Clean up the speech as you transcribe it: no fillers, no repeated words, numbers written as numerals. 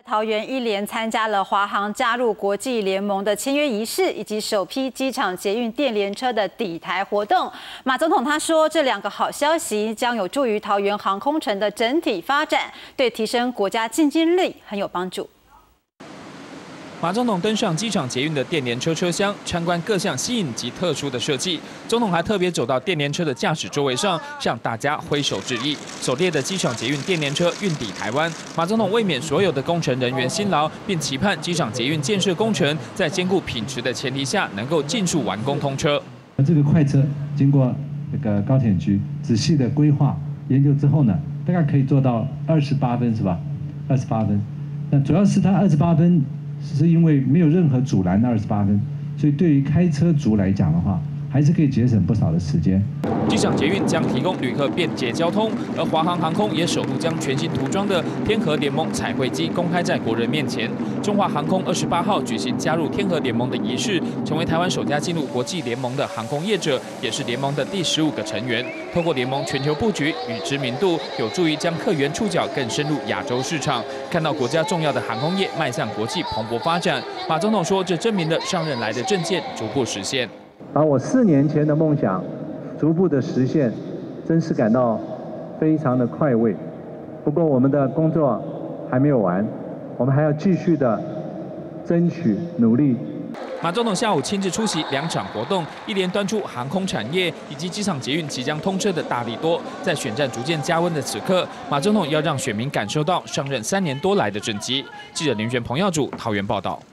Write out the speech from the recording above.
桃园一连参加了华航加入国际联盟的签约仪式，以及首批机场捷运电联车的抵台活动。马总统他说，这2个好消息将有助于桃园航空城的整体发展，对提升国家竞争力很有帮助。 马总统登上机场捷运的电联车车厢，参观各项新颖及特殊的设计。总统还特别走到电联车的驾驶座位上，向大家挥手致意。首列的机场捷运电联车运抵台湾，马总统慰勉所有的工程人员辛劳，并期盼机场捷运建设工程在兼顾品质的前提下，能够尽速完工通车。 这个快车经过这个高铁局仔细的规划研究之后呢，大概可以做到28分，是吧？28分。那主要是它28分。 是因为没有任何阻拦的28分，所以对于开车族来讲的话，还是可以节省不少的时间。 机场捷运将提供旅客便捷交通，而华航航空也首度将全新涂装的天河联盟彩绘机公开在国人面前。中华航空28号举行加入天河联盟的仪式，成为台湾首家进入国际联盟的航空业者，也是联盟的第15个成员。透过联盟全球布局与知名度，有助于将客源触角更深入亚洲市场。看到国家重要的航空业迈向国际蓬勃发展，马总统说，这证明了上任来的政见逐步实现。 把我4年前的梦想逐步的实现，真是感到非常的快慰。不过我们的工作还没有完，我们还要继续的争取努力。 马总统下午亲自出席2场活动，一连端出航空产业以及机场捷运即将通车的大利多。在选战逐渐加温的此刻，马总统要让选民感受到上任3年多来的政绩。记者林轩、彭耀祖桃园报道。